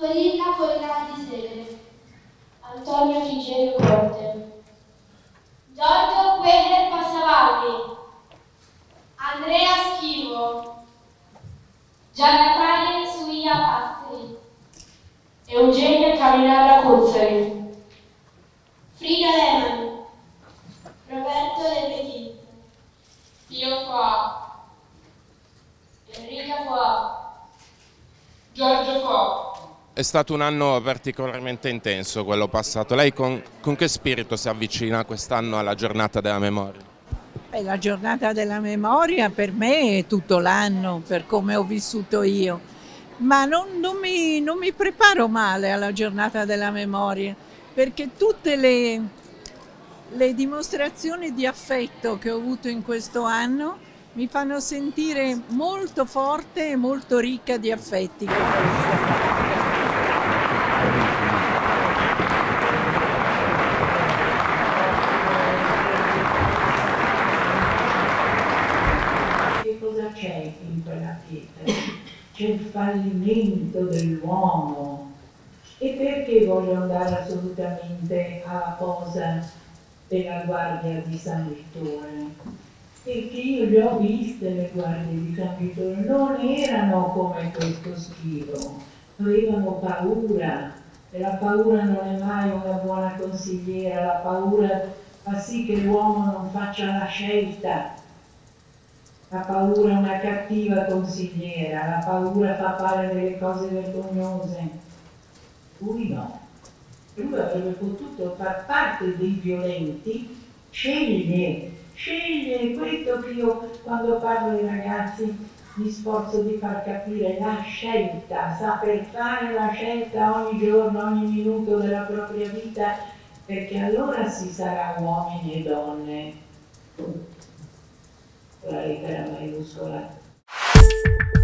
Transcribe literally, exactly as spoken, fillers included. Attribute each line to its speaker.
Speaker 1: Corinna Collinati di Segre, Antonio Frigerio Corte, Giorgio Queller Passavalli, Andrea Schivo, Giannatalia Suia Pastri, Eugenia Caminara Cuzzari, Frida Lemani, Roberto De Petit, Pio Qua, Enrica Qua, Giorgio Qua.
Speaker 2: È stato un anno particolarmente intenso quello passato. Lei con, con che spirito si avvicina quest'anno alla giornata della memoria?
Speaker 3: Beh, la giornata della memoria per me è tutto l'anno, per come ho vissuto io, ma non, non, mi, non mi preparo male alla giornata della memoria, perché tutte le, le dimostrazioni di affetto che ho avuto in questo anno mi fanno sentire molto forte e molto ricca di affetti.
Speaker 4: Cosa c'è in quella pietra? C'è il fallimento dell'uomo. E perché voglio andare assolutamente alla posa della guardia di San Vittore? Perché io le ho viste le guardie di San Vittore, non erano come questo schivo, avevano paura, e la paura non è mai una buona consigliera, la paura fa sì che l'uomo non faccia la scelta. La paura è una cattiva consigliera, la paura fa fare delle cose vergognose. Lui no. Lui avrebbe potuto far parte dei violenti, sceglie, sceglie questo che io quando parlo ai ragazzi mi sforzo di far capire, la scelta, saper fare la scelta ogni giorno, ogni minuto della propria vita, perché allora si sarà uomini e donne. Con la lettera maiuscola.